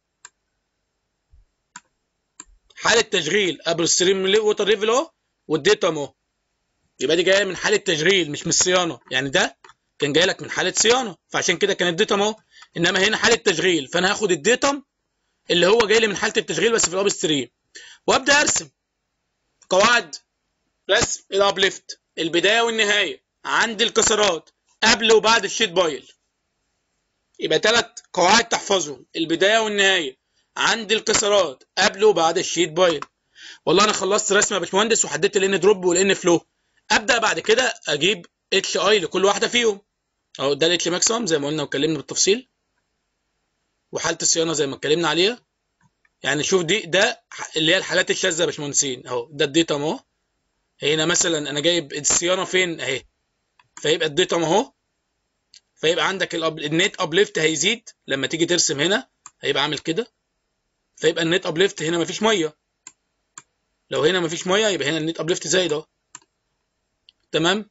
حاله تشغيل ابر ستريم ووتر ليفل اهو، والديتم اهو، يبقى دي جايه من حاله تشغيل مش من الصيانه، يعني ده كان جاي لك من حاله صيانه فعشان كده كان الديتم اهو، انما هنا حاله تشغيل فانا هاخد الديتم اللي هو جاي لي من حاله التشغيل بس في الاب ستريم، وابدا ارسم قواعد رسم الابليفت، البدايه والنهايه عند الكسرات قبل وبعد الشيت بايل. يبقى ثلاث قواعد تحفظهم، البدايه والنهايه عند الكسرات قبل وبعد الشيت بايل. والله انا خلصت رسم يا باشمهندس وحددت الان دروب والان فلو، ابدا بعد كده اجيب اتش اي لكل واحده فيهم اهو. ده الاتش ماكسيمم زي ما قلنا واتكلمنا بالتفصيل، وحاله الصيانه زي ما اتكلمنا عليها. يعني شوف ده اللي هي الحالات الشاذه يا باشمهندسين اهو، ده الديتا اهو. هنا مثلا انا جايب الصيانه فين اهي، فيبقى الديتا اهو، فيبقى عندك النت ابليفت هيزيد لما تيجي ترسم هنا هيبقى عامل كده، فيبقى النت ابليفت هنا مفيش ميه، لو هنا مفيش ميه يبقى هنا النت ابليفت زايد اهو. تمام؟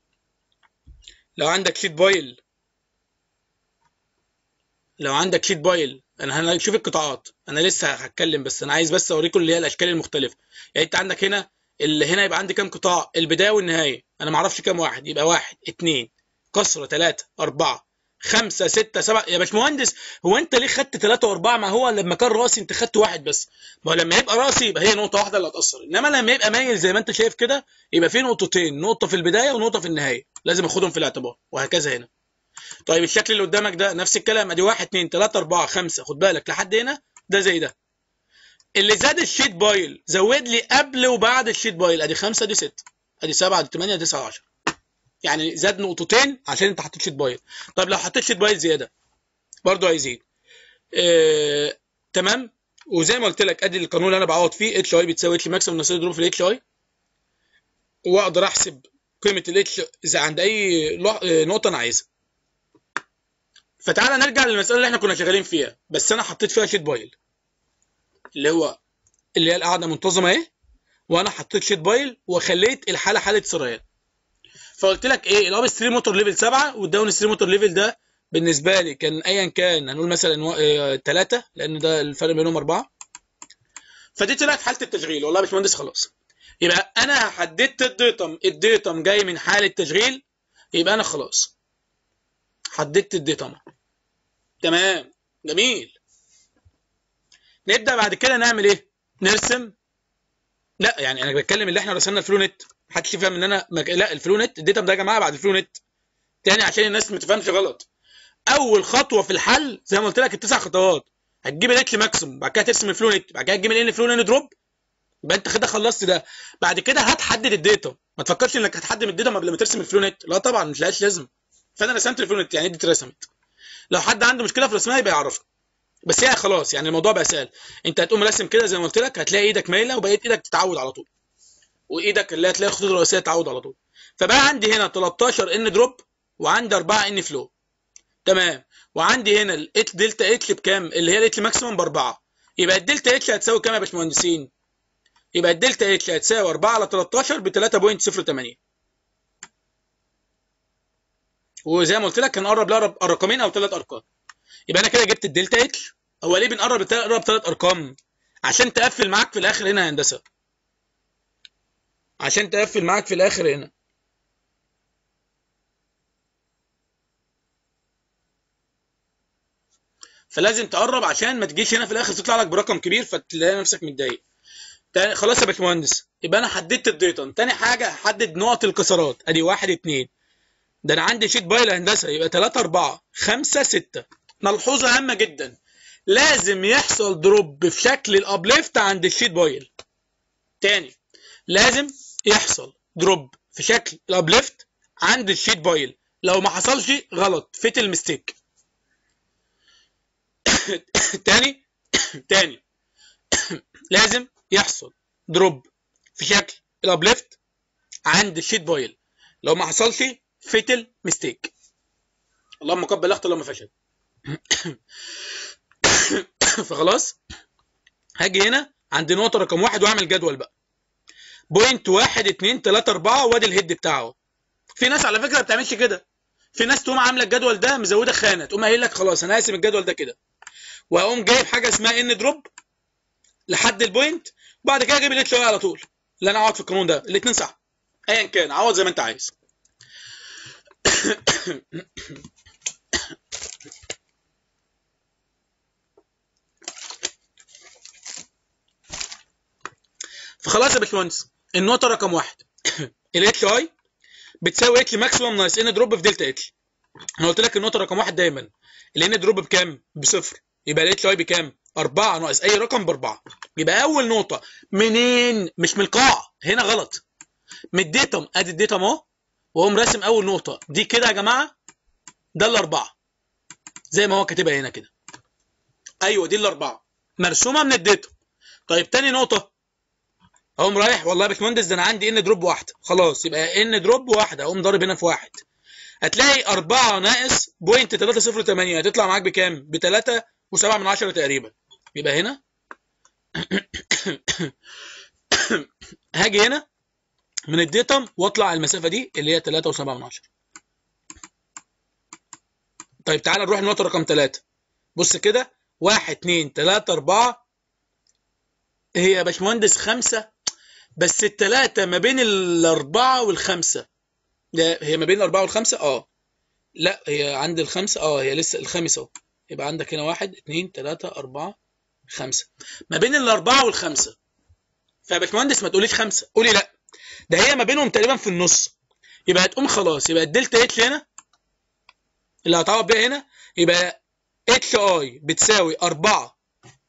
لو عندك شيت بايل، لو عندك شيت بايل انا هنشوف القطاعات، انا لسه هتكلم بس انا عايز بس اوريكم اللي هي الاشكال المختلفه. يعني انت عندك هنا اللي هنا يبقى عندي كام قطاع؟ البدايه والنهايه، انا ما اعرفش كام واحد، يبقى 1 2 كسره 3 4 5 6 7. يا باشمهندس هو انت ليه خدت 3 و4؟ ما هو لما كان راسي انت خدت واحد بس، ما هو لما يبقى راسي يبقى هي نقطه واحده اللي هتاثر، انما لما يبقى مايل زي ما انت شايف كده يبقى في نقطتين، نقطه في البدايه ونقطه في النهايه، لازم اخدهم في الاعتبار وهكذا هنا. طيب الشكل اللي قدامك ده نفس الكلام، ادي 1 2 3 4 5، خد بالك لحد هنا ده زي ده. اللي زاد الشيت بايل زود لي قبل وبعد الشيت بايل، ادي 5 ادي 6 ادي 7 ادي 8 ادي 9 10، يعني زاد نقطتين عشان انت حطيت شيت بايل. طب لو حطيت شيت بايل زياده برضه هيزيد. تمام. وزي ما قلت لك ادي القانون اللي انا بعوض فيه، اتش اي بتساوي اتش ماكسيمم ناقص دروب في الاتش اي، واقدر احسب قيمه الاتش اذا عند اي نقطه انا عايزها. فتعالى نرجع للمساله اللي احنا كنا شغالين فيها بس انا حطيت فيها شيت بايل اللي هو اللي هي القاعده منتظمه اهي، وانا حطيت شيت بايل وخليت الحاله حاله سريان. فقلت لك ايه الاب ستريم موتور ليفل 7 والداون ستريم موتور ليفل ده بالنسبه لي كان ايا كان، هنقول مثلا 3 لان ده الفرق بينهم 4. فدي طلعت حاله التشغيل. والله يا باشمهندس خلاص، يبقى انا حددت الديتم جاي من حاله تشغيل، يبقى انا خلاص حددت الديتم. تمام جميل. نبدا بعد كده نعمل ايه؟ نرسم. لا يعني انا بتكلم اللي احنا رسمنا الفلو نت، محدش يفهم ان انا لا الفلو نت الديتم ده يا جماعه بعد الفلو نت تاني عشان الناس ما تفهمش غلط. اول خطوه في الحل زي ما قلت لك ال9 خطوات، هتجيب الاتش ماكسيموم، بعد كده ترسم الفلو نت، بعد كده تجيب الان فلو نت دروب، يبقى انت كده خلصت ده. بعد كده هتحدد الداتا، ما تفكرش انك هتحدد الداتا قبل ما ترسم الفلو نت، لا طبعا مش لهاش لازمه. فانا رسمت الفلو نت يعني دي اترسمت، لو حد عنده مشكله في رسمها يبقى يعرفها. بس هي خلاص يعني الموضوع بقى سهل، انت هتقوم راسم كده زي ما قلت لك، هتلاقي ايدك مايله وبقيت ايدك تتعود على طول، وايدك اللي هتلاقي الخطوط الرئيسيه تتعود على طول. فبقى عندي هنا 13 ان دروب وعندي 4 ان فلو. تمام. وعندي هنا الدلتا اتش بكام؟ اللي هي الاتش ماكسيموم ب4. يبقى الدلتا اتش هتساوي كام يا باشمهندسين؟ يبقى الدلتا اتش هتساوي 4 على 13 ب 3.08. وزي ما قلت لك هنقرب رقمين او 3 ارقام. يبقى انا كده جبت الدلتا اتش. هو ليه بنقرب 3 ارقام؟ عشان تقفل معاك في الاخر هنا يا هندسه، عشان تقفل معاك في الاخر هنا. فلازم تقرب عشان ما تجيش هنا في الاخر تطلع لك برقم كبير فتلاقي نفسك متضايق. خلاص يا باشمهندس، يبقى انا حددت الديتون. تاني حاجه هحدد نقط الكسرات، ادي 1 2. ده انا عندي شيت بايل هندسه، يبقى 3 4 5 6. ملحوظه هامه جدا، لازم يحصل دروب في شكل الابليفت عند الشيت بايل. تاني، لازم يحصل دروب في شكل الابليفت عند الشيت بايل، لو ما حصلش غلط فيتل ميستيك. تاني تاني لازم يحصل دروب في شكل الابليفت عند الشيت بايل، لو ما حصلش فيتل ميستيك. اللهم قبل اخطر لما فشل. فخلاص هاجي هنا عند نقطه رقم 1 واعمل جدول بقى. بوينت 1 2 3 4 وادي الهيد بتاعه. في ناس على فكره ما بتعملش كده، في ناس تقوم عامله الجدول ده مزوده خانه، تقوم قايل لك خلاص انا هقسم الجدول ده كده، واقوم جايب حاجه اسمها ان دروب لحد البوينت، وبعد كده اجيب الاتش على طول. اللي انا اقعد في القانون ده الاثنين صح، ايا كان عوض زي ما انت عايز. فخلاص يا باشمهندس، النقطه رقم 1 الاتش اي بتساوي اتش ماكسيموم ناقص ان دروب في دلتا اتش. انا قلت لك النقطه رقم 1 دايما الان دروب بكام؟ بصفر، يبقى الاتش اي بكام؟ 4 ناقص اي رقم ب4. يبقى اول نقطه منين؟ مش من القاع، هنا غلط، من الديتم. ادي الديتم اهو، واقوم راسم اول نقطه دي كده يا جماعه، ده الاربعه زي ما هو كاتبها هنا كده. ايوه دي الاربعه مرسومه من الديتم. طيب تاني نقطه اقوم رايح، والله يا باشمهندس ده انا عندي ان دروب واحده، خلاص يبقى ان دروب واحده، اقوم ضارب هنا في واحد، هتلاقي 4 ناقص بوينت 308 هتطلع معاك بكام؟ ب 3.7 تقريبا. يبقى هنا هاجي هنا من الديتم واطلع المسافه دي اللي هي 3.7. طيب تعالى نروح النقطه رقم 3. بص كده 1 2 3 4 هي يا باشمهندس 5، بس الثلاثه ما بين الاربعه والخمسه. هي ما بين الاربعه والخمسه لا هي عند الخمسه، هي لسه الخامس اهو. يبقى عندك هنا 1 2 3 4 5 ما بين الاربعه والخمسه. فيا باشمهندس ما تقوليش 5، قولي لا ده هي ما بينهم تقريبا في النص. يبقى هتقوم خلاص، يبقى الدلتا اتش هنا اللي هتعوض بيها هنا يبقى اتش اي بتساوي 4.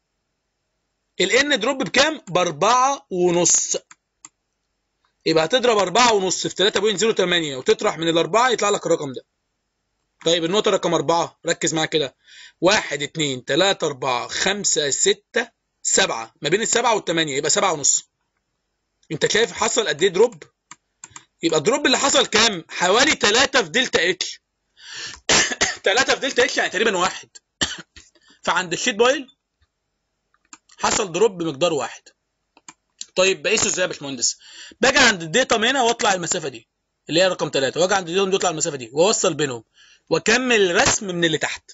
الان دروب بكام؟ ب4.5. يبقى هتضرب 4.5 في 3.08 وتطرح من الاربعه يطلع لك الرقم ده. طيب النقطه رقم 4 ركز معايا كده، 1 2 3 4 5 6 7 ما بين ال7 وال8 يبقى 7.5. انت شايف حصل قد ايه دروب؟ يبقى الدروب اللي حصل كام؟ حوالي 3 في دلتا اتش. 3 في دلتا اتش يعني تقريبا 1. فعند الشيت بايل حصل دروب بمقدار 1. طيب بقيسه ازاي يا باشمهندس؟ باجي عند الديتم هنا واطلع المسافه دي اللي هي رقم 3، واجي عند الديتم دي واطلع المسافه دي واوصل بينهم واكمل رسم من اللي تحت.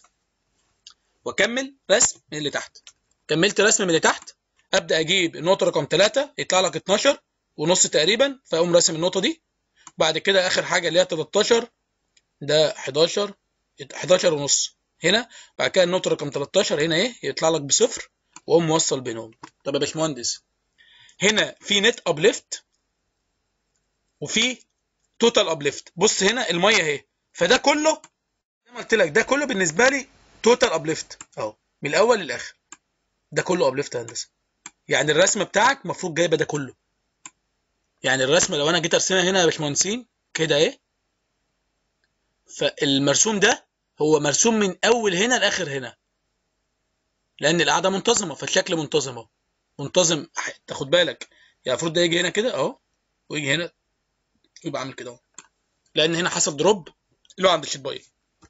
كملت رسم من اللي تحت، ابدا اجيب النقطه رقم 3 يطلع لك 12 ونص تقريبا، فاقوم راسم النقطه دي. بعد كده اخر حاجه اللي هي 13 ده 11 ونص هنا. بعد كده النقطه رقم 13 هنا ايه يطلع لك بصفر، واقوم موصل بينهم. طب يا باشمهندس هنا في نت ابليفت وفي توتال ابليفت. بص هنا الميه اهي، فده كله زي ما قلت لك ده كله بالنسبه لي توتال ابليفت اهو من الاول للاخر. ده كله ابليفت يا هندسه. يعني الرسمه بتاعك المفروض جايبه ده كله. يعني الرسمه لو انا جيت ارسمها هنا يا باشمهندسين كده ايه، فالمرسوم ده هو مرسوم من اول هنا لاخر هنا، لان القاعده منتظمه فالشكل منتظم. تاخد بالك يعني المفروض ده يجي هنا كده اهو، ويجي هنا يبقى عامل كده اهو، لان هنا حصل دروب اللي هو عند الشيت باي.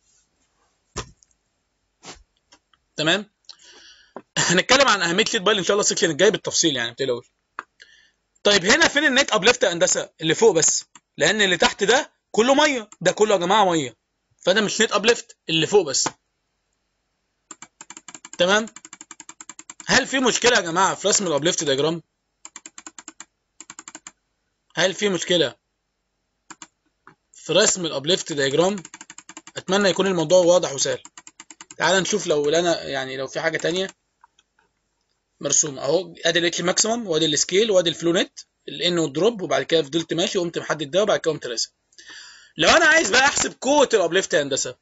تمام. هنتكلم عن اهميه شيت باي ان شاء الله السكشن الجاي بالتفصيل يعني ما تقلقوش. طيب هنا فين النت ابليفت يا هندسه؟ اللي فوق بس، لان اللي تحت ده كله ميه، ده كله يا جماعه ميه، فده مش نت ابليفت، اللي فوق بس. تمام. هل في مشكله يا جماعه في رسم الابليفت دياجرام؟ هل في مشكله في رسم الابليفت دياجرام؟ اتمنى يكون الموضوع واضح وسهل. تعال نشوف لو انا يعني لو في حاجه تانية مرسومه اهو. ادي الاتش ماكسيمم وادي السكيل وادي الفلو نت الان والدروب، وبعد كده فضلت ماشي وقمت محدد ده وبعد كده قمت راسم. لو انا عايز بقى احسب قوه الابليفت يا هندسه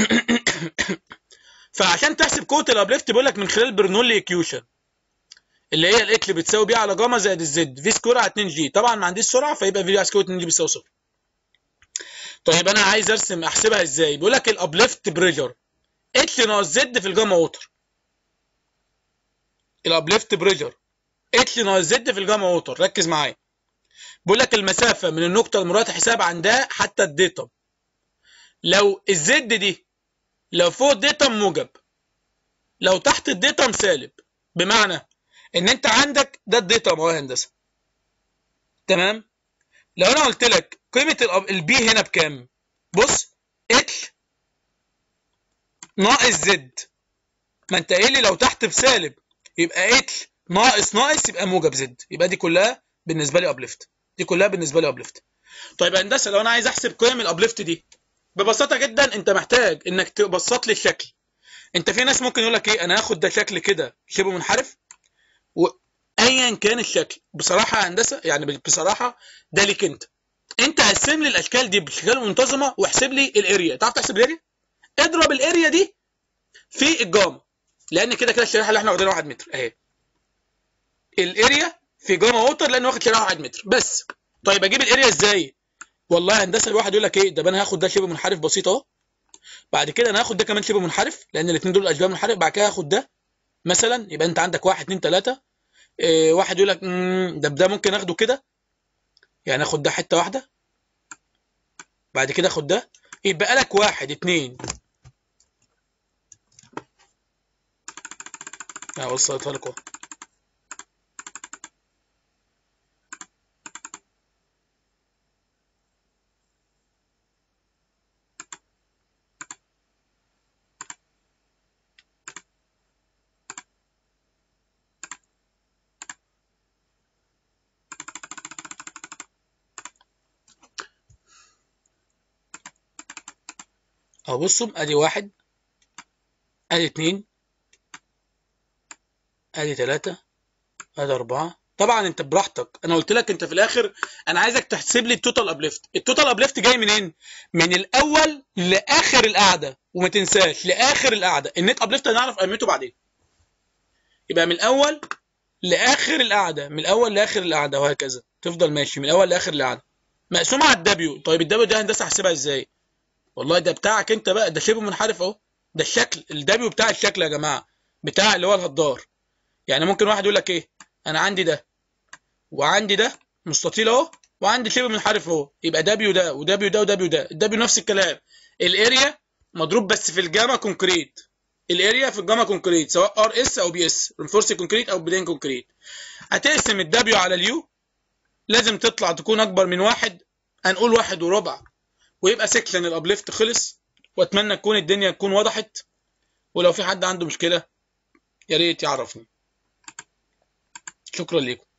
فعشان تحسب قوه الابليفت بيقول لك من خلال برنولي ايكيوشن اللي هي الاتش بتساوي بي على جاما زائد الزد في سكوير على 2 جي. طبعا ما عنديش سرعه فيبقى في على سكوير 2 جي بيساوي صفر. طيب انا عايز ارسم احسبها ازاي؟ بيقول لك الابليفت بريشر اتش ناقص زد في الجاما ووتر. الابليفت بريشر اتش ناقص زد في الجاما ووتر. ركز معايا. بيقول لك المسافه من النقطه المراد حساب عندها حتى الديتم. لو الزد دي لو فوق الديتم موجب، لو تحت الديتم سالب، بمعنى ان انت عندك ده الديتم اهو يا هندسه. تمام. لو انا قلت لك قيمه البي هنا بكام؟ بص اتش ناقص زد، ما انت قايل لي لو تحت بسالب يبقى اتش ناقص يبقى موجب زد، يبقى دي كلها بالنسبه لي ابليفت. طيب يا هندسه لو انا عايز احسب قيم الابليفت دي ببساطه جدا انت محتاج انك تبسط لي الشكل. انت في ناس ممكن يقول لك ايه، انا هاخد ده شكل كده شبه منحرف وايا كان الشكل. بصراحه يا هندسه يعني بصراحه ده ليك انت قسم لي الاشكال دي باشكال منتظمه واحسب لي الاريا. تعرف تحسب الاريا؟ اضرب الاريا دي في الجاما، لان كده كده الشريحه اللي احنا واخدينها 1 متر اهي. الاريا في جاما ووتر لان واخد شريحه 1 متر بس. طيب اجيب الاريا ازاي؟ والله يا هندسه الواحد يقول لك ايه، ده انا هاخد ده شبه منحرف بسيط اهو، بعد كده انا هاخد ده كمان شبه منحرف لان الاثنين دول اشباه منحرف، بعد كده هاخد ده مثلا، يبقى انت عندك 1 2 3. واحد يقول لك ده ممكن اخده كده، يعني اخد ده حته واحده بعد كده اخد ده، يبقى لك 1 2. وصلتها لك اهو. اهو بصوا ادي 1 ادي 2 ادي 3 ادي 4. طبعا انت براحتك، انا قلت لك انت في الاخر انا عايزك تحسب لي التوتال ابليفت. التوتال ابليفت جاي منين؟ من الاول لاخر القعده، وما تنساش لاخر القعده. النت ابليفت هنعرف قيمته بعدين. يبقى من الاول لاخر القعده، من الاول لاخر القعده وهكذا تفضل ماشي من الاول لاخر القعده مقسومه على الدبليو. طيب الدبليو ده هندسه احسبها ازاي؟ والله ده بتاعك انت بقى، ده شبه منحرف اهو، ده الشكل الدبليو بتاع الشكل يا جماعه، بتاع اللي هو الهدار. يعني ممكن واحد يقول لك ايه، انا عندي ده وعندي ده مستطيل اهو وعندي شبه منحرف اهو، يبقى دبليو ده ودبليو ده ودبليو ده. الدبليو نفس الكلام، الاريا مضروب بس في الجاما كونكريت الاريا في الجاما كونكريت سواء ار اس او بي اس، رينفورس كونكريت او بلين كونكريت. هتقسم الدبليو على اليو، لازم تطلع تكون اكبر من 1، هنقول 1.25، ويبقى سكشن الابليفت خلص. واتمنى تكون الدنيا تكون وضحت، ولو في حد عنده مشكله يا ريت يعرفني. شكرا لكم.